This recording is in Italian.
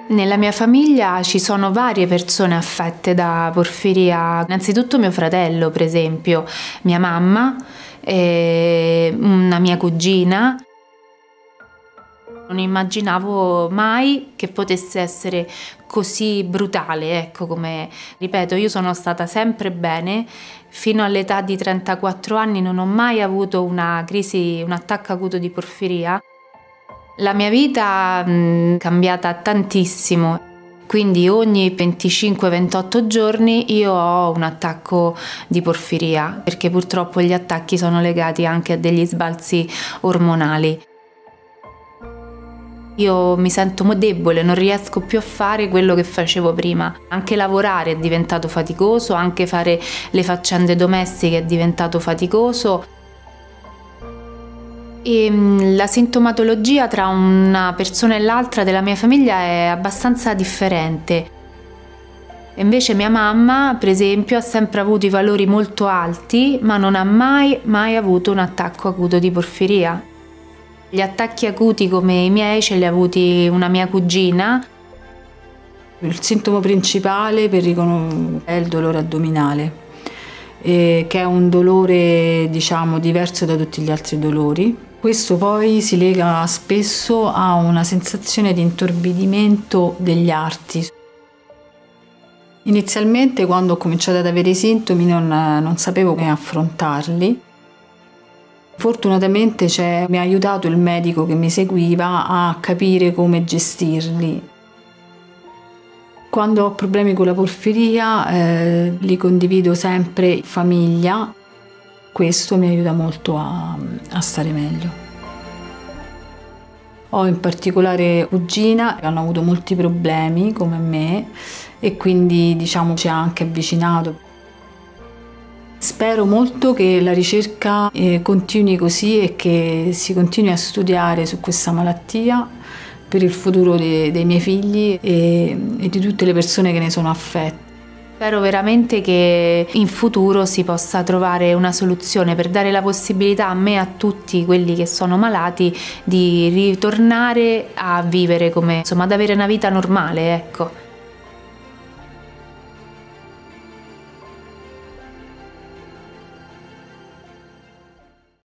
Nella mia famiglia ci sono varie persone affette da porfiria, innanzitutto mio fratello, per esempio, mia mamma, una mia cugina. Non immaginavo mai che potesse essere così brutale, ecco, come, ripeto, io sono stata sempre bene, fino all'età di 34 anni non ho mai avuto una crisi, un attacco acuto di porfiria. La mia vita è cambiata tantissimo, quindi ogni 25-28 giorni io ho un attacco di porfiria, perché purtroppo gli attacchi sono legati anche a degli sbalzi ormonali. Io mi sento debole, non riesco più a fare quello che facevo prima. Anche lavorare è diventato faticoso, anche fare le faccende domestiche è diventato faticoso. E la sintomatologia tra una persona e l'altra della mia famiglia è abbastanza differente. E invece mia mamma, per esempio, ha sempre avuto i valori molto alti, ma non ha mai avuto un attacco acuto di porfiria. Gli attacchi acuti come i miei ce li ha avuti una mia cugina. Il sintomo principale è il dolore addominale, che è un dolore, diciamo, diverso da tutti gli altri dolori. Questo poi si lega spesso a una sensazione di intorbidimento degli arti. Inizialmente, quando ho cominciato ad avere i sintomi, non sapevo come affrontarli. Fortunatamente mi ha aiutato il medico che mi seguiva a capire come gestirli. Quando ho problemi con la porfiria li condivido sempre in famiglia. Questo mi aiuta molto a stare meglio. Ho in particolare cugina, che hanno avuto molti problemi come me e quindi, diciamo, ci ha anche avvicinato. Spero molto che la ricerca continui così e che si continui a studiare su questa malattia per il futuro dei miei figli e di tutte le persone che ne sono affette. Spero veramente che in futuro si possa trovare una soluzione per dare la possibilità a me e a tutti quelli che sono malati di ritornare a vivere come, insomma, ad avere una vita normale, ecco.